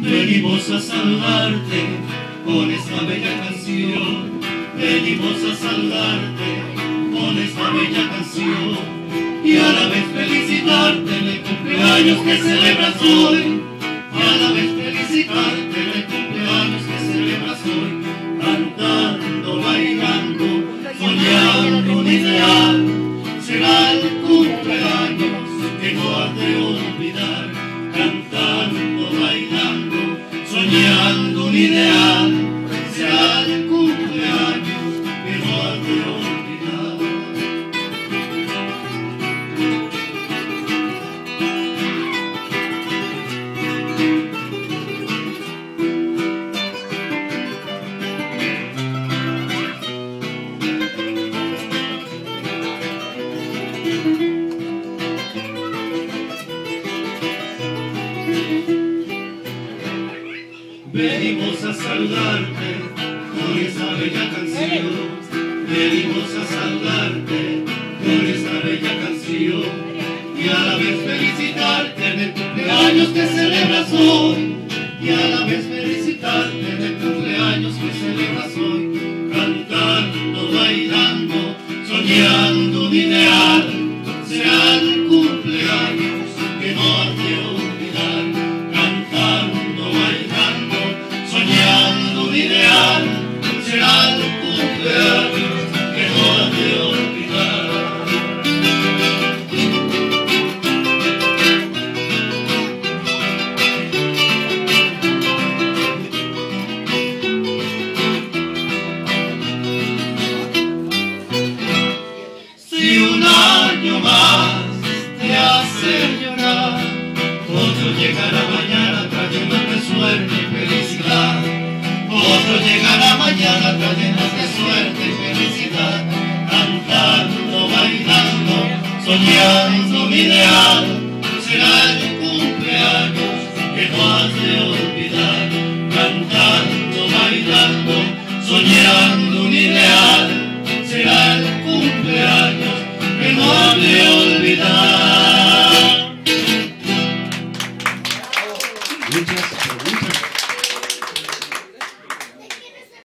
Venimos a saludarte con esta bella canción. Venimos a saludarte con esta bella canción. Y a la vez felicitarte en el cumpleaños que celebras hoy. Y a la vez felicitarte en el cumpleaños que celebras hoy. Cantando, bailando, soñando un ideal. Será el cumpleaños que no has de olvidar. Cantando, bailando, soñando un ideal. Será el cumpleaños que no has de olvidar. Venimos a saludarte con esta bella canción. Venimos a saludarte con esta bella canción. Y a la vez felicitarte en el cumpleaños que celebras hoy. Y a la vez felicitarte en el cumpleaños que celebras hoy. Cantando, bailando, soñando un ideal. Será el cumpleaños que no has de olvidar. Cantando, bailando, soñando un ideal. Será el cumpleaños que no has de olvidar. Si un año más te hace llorar, otro llegará mañana trayéndote suerte y felicidad. Otro llegará mañana trayéndote suerte y felicidad. Cantando, bailando, soñando un ideal. Será el cumpleaños que no has de